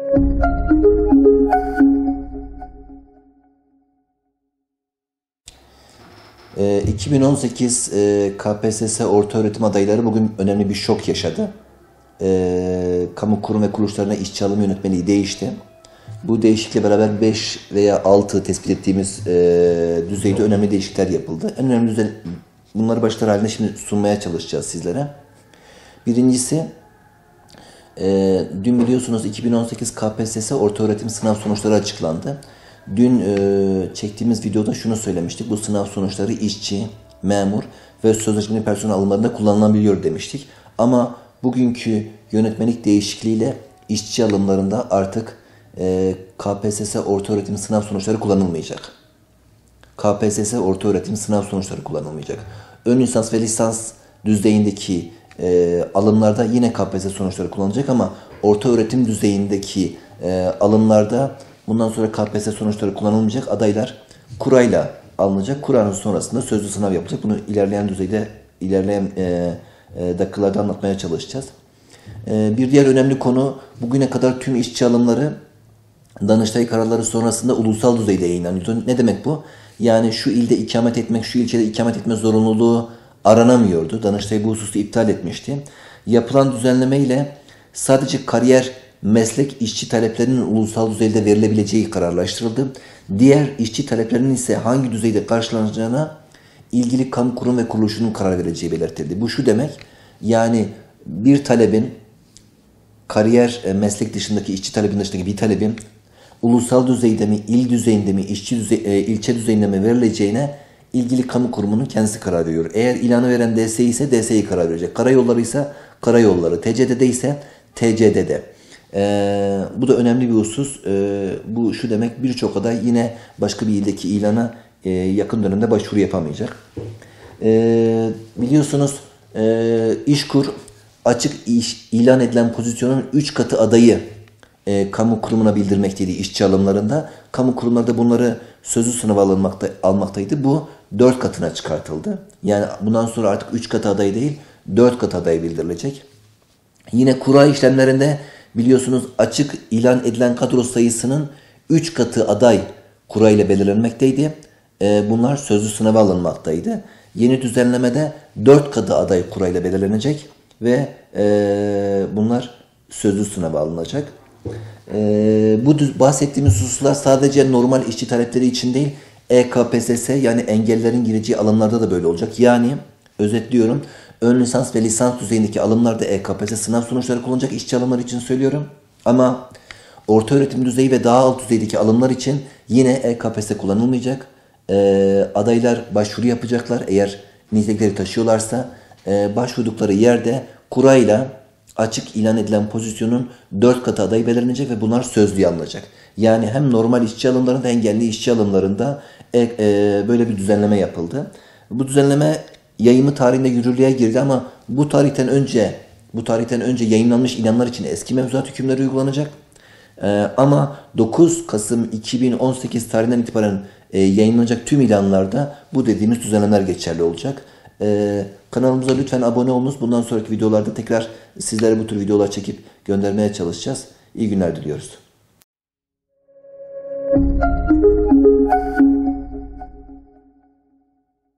Ee, 2018 KPSS ortaöğretim adayları bugün önemli bir şok yaşadı. Kamu kurum ve kuruluşlarına işçi alım yönetmeliği değişti. Bu değişiklikle beraber 5 veya 6 tespit ettiğimiz düzeyde önemli değişiklikler yapıldı. En önemli bunları başlar halinde şimdi sunmaya çalışacağız sizlere. Birincisi, dün biliyorsunuz 2018 KPSS ortaöğretim sınav sonuçları açıklandı. Dün çektiğimiz videoda şunu söylemiştik. Bu sınav sonuçları işçi, memur ve sözleşmeli personel alımlarında kullanılabiliyor demiştik. Ama bugünkü yönetmelik değişikliğiyle işçi alımlarında artık KPSS ortaöğretim sınav sonuçları kullanılmayacak. KPSS ortaöğretim sınav sonuçları kullanılmayacak. Ön lisans ve lisans düzeyindeki alımlarda yine KPSS sonuçları kullanılacak ama ortaöğretim düzeyindeki alımlarda bundan sonra KPSS sonuçları kullanılmayacak. Adaylar kurayla alınacak. Kuranın sonrasında sözlü sınav yapılacak. Bunu ilerleyen dakikalarda anlatmaya çalışacağız. Bir diğer önemli konu, bugüne kadar tüm işçi alımları Danıştay kararları sonrasında ulusal düzeyde yayınlanıyordu. Ne demek bu? Yani şu ilde ikamet etmek, şu ilçede ikamet etme zorunluluğu aranamıyordu. Danıştay bu hususu iptal etmişti. Yapılan düzenleme ile sadece kariyer, meslek işçi taleplerinin ulusal düzeyde verilebileceği kararlaştırıldı. Diğer işçi taleplerinin ise hangi düzeyde karşılanacağına ilgili kamu kurum ve kuruluşunun karar vereceği belirtildi. Bu şu demek, yani bir talebin, kariyer, meslek dışındaki işçi talebin dışındaki bir talebin ulusal düzeyde mi, il düzeyinde mi, ilçe düzeyinde mi verileceğine ilgili kamu kurumunun kendisi karar veriyor. Eğer ilanı veren DSİ ise DSİ karar verecek. Karayolları ise karayolları, TCD'de ise TCD'de. Bu da önemli bir husus. Bu şu demek, birçok aday yine başka bir ildeki ilana yakın dönemde başvuru yapamayacak. Biliyorsunuz İşkur açık ilan edilen pozisyonun 3 katı adayı kamu kurumuna bildirmekteydi işçi alımlarında. Kamu kurumları da bunları sözlü sınava almaktaydı. Bu 4 katına çıkartıldı. Yani bundan sonra artık 3 katı aday değil, 4 katı aday bildirilecek. Yine kura işlemlerinde biliyorsunuz açık ilan edilen kadro sayısının 3 katı aday kura ile belirlenmekteydi. Bunlar sözlü sınava alınmaktaydı. Yeni düzenlemede 4 katı aday kura ile belirlenecek ve bunlar sözlü sınava alınacak. Bu bahsettiğimiz hususlar sadece normal işçi talepleri için değil, EKPSS yani engellerin gireceği alımlarda da böyle olacak. Yani özetliyorum, ön lisans ve lisans düzeyindeki alımlarda EKPSS sınav sonuçları kullanılacak işçi alımları için söylüyorum. Ama ortaöğretim düzeyi ve daha alt düzeydeki alımlar için yine EKPSS kullanılmayacak. Adaylar başvuru yapacaklar. Eğer nitelikleri taşıyorlarsa başvurdukları yerde kurayla açık ilan edilen pozisyonun 4 katı aday belirlenecek ve bunlar sözlüye alınacak. Yani hem normal işçi alımlarında, engelli işçi alımlarında böyle bir düzenleme yapıldı. Bu düzenleme yayımı tarihinde yürürlüğe girdi ama bu tarihten önce yayınlanmış ilanlar için eski mevzuat hükümleri uygulanacak. Ama 9 Kasım 2018 tarihinden itibaren yayınlanacak tüm ilanlarda bu dediğimiz düzenlemeler geçerli olacak. Kanalımıza lütfen abone olunuz. Bundan sonraki videolarda tekrar sizlere bu tür videolar çekip göndermeye çalışacağız. İyi günler diliyoruz.